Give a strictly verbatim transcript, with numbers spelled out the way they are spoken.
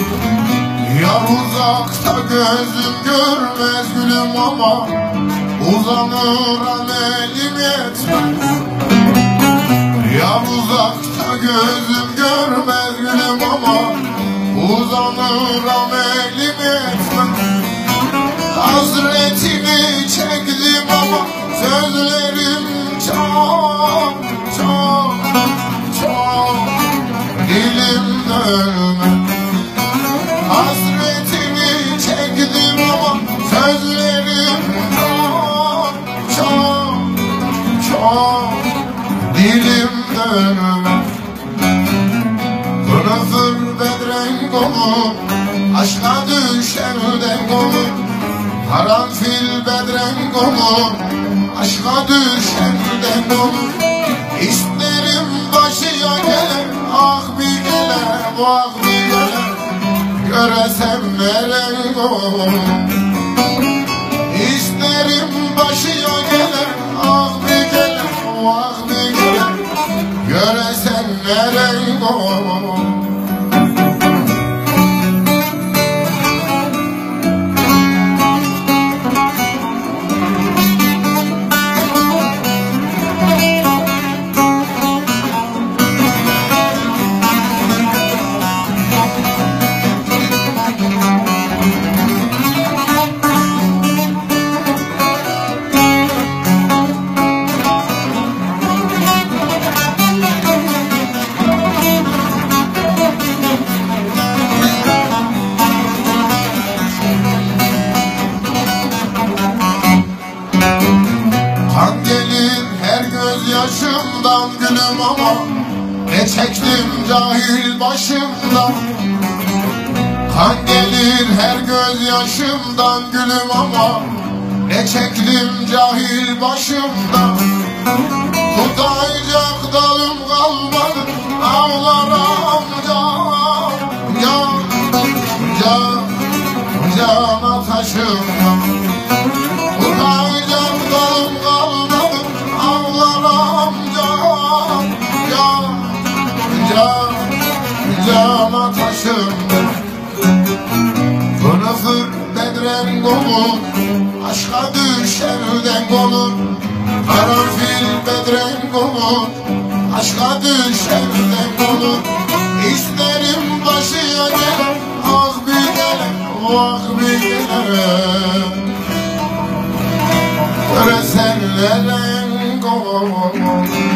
Yar uzakta gözüm görmez gülüm ama uzanır elim yetmez. Yar uzakta gözüm görmez gülüm ama uzanır elim yetmez. Hasretini çektim ama sözlerim çok çok çok dilimde ölmez. Hasretini çektim ama sözlerim çok çok çok dilimde ölmez. Kınıfır bedrenk olur, aşka düşerden olur. Karanfil bedrenk olur, aşka düşerden olur. İsterim başıya gelen, ah bir gelen, vah bir gelen, göresem melek olur. İsterim başıya gelen, ah bir gelen, vah bir gelen, göresem melek olur. Yaşımdan gülüm ama ne çektim cahil başımdan. Kan gelir her gözyaşımdan gülüm ama ne çektim cahil başımdan. Tutacak dalım kalmadı ağlarım can can can cana taşımdan. Tutacak dalım kalmadı ağlarım can can can cana taşımdan. Kınıfır bedrenk olur, aşka düşerden olur. Karanfil bedrenk olur, aşka düşerden olur. İsterim başıya gelen, ah bir gelen, vah bir gelen, göresenlerin olur.